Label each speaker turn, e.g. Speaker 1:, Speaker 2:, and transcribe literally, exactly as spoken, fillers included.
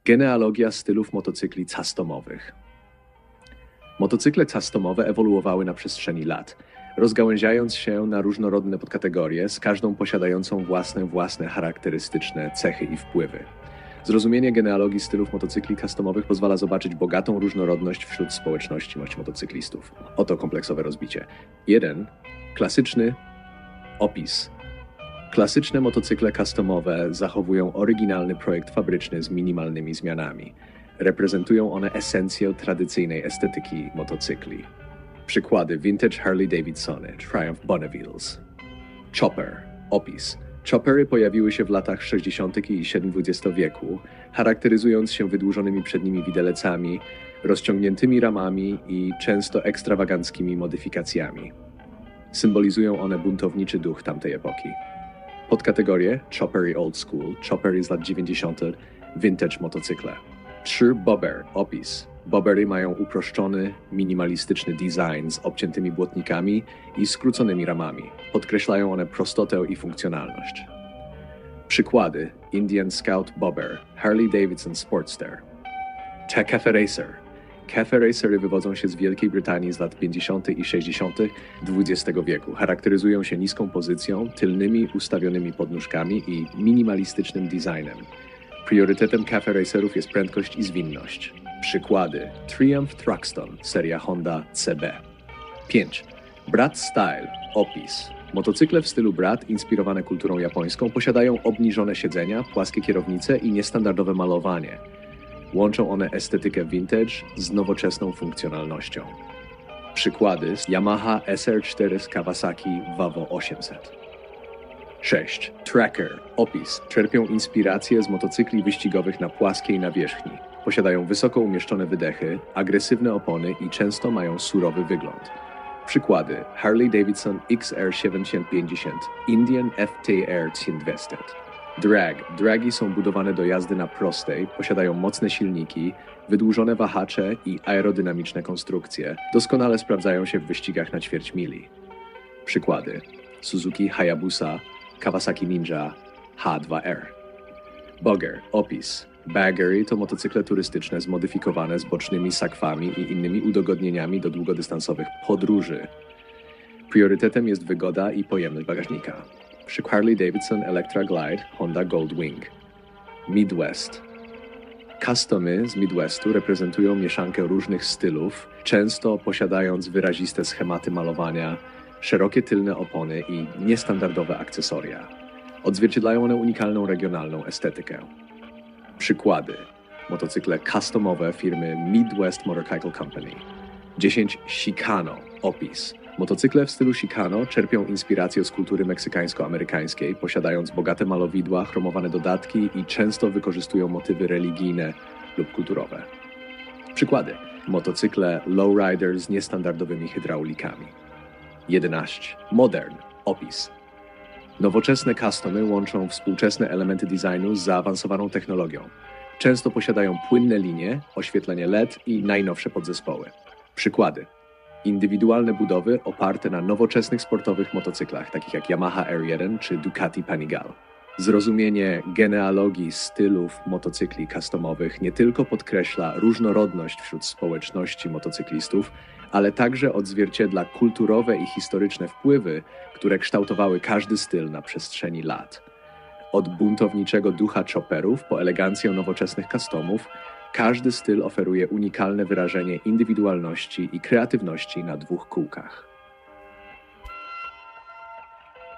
Speaker 1: Genealogia stylów motocykli customowych. Motocykle customowe ewoluowały na przestrzeni lat, rozgałęziając się na różnorodne podkategorie, z każdą posiadającą własne, własne charakterystyczne cechy i wpływy. Zrozumienie genealogii stylów motocykli customowych pozwala zobaczyć bogatą różnorodność wśród społeczności motocyklistów. Oto kompleksowe rozbicie. jeden. Klasyczny opis. Klasyczne motocykle customowe zachowują oryginalny projekt fabryczny z minimalnymi zmianami. Reprezentują one esencję tradycyjnej estetyki motocykli. Przykłady: Vintage Harley Davidsony, Triumph Bonnevilles. Chopper. Opis. Choppery pojawiły się w latach sześćdziesiątych i siedemdziesiątych dwudziestego wieku, charakteryzując się wydłużonymi przednimi widelecami, rozciągniętymi ramami i często ekstrawaganckimi modyfikacjami. Symbolizują one buntowniczy duch tamtej epoki. Podkategorie: Choppery Old School, Choppery z lat dziewięćdziesiątych, Vintage motocykle. trzy. Bobber. Opis. Bobbery mają uproszczony, minimalistyczny design z obciętymi błotnikami i skróconymi ramami. Podkreślają one prostotę i funkcjonalność. Przykłady: Indian Scout Bobber, Harley Davidson Sportster. Cafe Racer. Cafe Racery wywodzą się z Wielkiej Brytanii z lat pięćdziesiątych i sześćdziesiątych dwudziestego wieku. Charakteryzują się niską pozycją, tylnymi ustawionymi podnóżkami i minimalistycznym designem. Priorytetem Cafe Racerów jest prędkość i zwinność. Przykłady: Triumph Truxton, seria Honda C B. pięć. Brat Style. Opis. Motocykle w stylu Brat, inspirowane kulturą japońską, posiadają obniżone siedzenia, płaskie kierownice i niestandardowe malowanie. Łączą one estetykę vintage z nowoczesną funkcjonalnością. Przykłady: Yamaha S R cztery z Kawasaki Vawo osiemset. sześć. Tracker. Opis. Czerpią inspirację z motocykli wyścigowych na płaskiej nawierzchni. Posiadają wysoko umieszczone wydechy, agresywne opony i często mają surowy wygląd. Przykłady: Harley Davidson X R siedemset pięćdziesiąt, Indian F T R dwieście. Drag. Dragi są budowane do jazdy na prostej, posiadają mocne silniki, wydłużone wahacze i aerodynamiczne konstrukcje. Doskonale sprawdzają się w wyścigach na ćwierć mili. Przykłady: Suzuki Hayabusa, Kawasaki Ninja H dwa R. Bugger. Opis. Baggery to motocykle turystyczne zmodyfikowane z bocznymi sakwami i innymi udogodnieniami do długodystansowych podróży. Priorytetem jest wygoda i pojemność bagażnika. Przykład: Harley Davidson Electra Glide, Honda Goldwing. Midwest. Customy z Midwestu reprezentują mieszankę różnych stylów, często posiadając wyraziste schematy malowania, szerokie tylne opony i niestandardowe akcesoria. Odzwierciedlają one unikalną regionalną estetykę. Przykłady: motocykle customowe firmy Midwest Motorcycle Company. dziesięć. Chicano. Opis. Motocykle w stylu Chicano czerpią inspirację z kultury meksykańsko-amerykańskiej, posiadając bogate malowidła, chromowane dodatki i często wykorzystują motywy religijne lub kulturowe. Przykłady: motocykle lowrider z niestandardowymi hydraulikami. jedenaście. Modern. Opis. Nowoczesne customy łączą współczesne elementy designu z zaawansowaną technologią. Często posiadają płynne linie, oświetlenie L E D i najnowsze podzespoły. Przykłady: indywidualne budowy oparte na nowoczesnych sportowych motocyklach, takich jak Yamaha R jeden czy Ducati Panigale. Zrozumienie genealogii stylów motocykli customowych nie tylko podkreśla różnorodność wśród społeczności motocyklistów, ale także odzwierciedla kulturowe i historyczne wpływy, które kształtowały każdy styl na przestrzeni lat. Od buntowniczego ducha chopperów po elegancję nowoczesnych customów, każdy styl oferuje unikalne wyrażenie indywidualności i kreatywności na dwóch kółkach.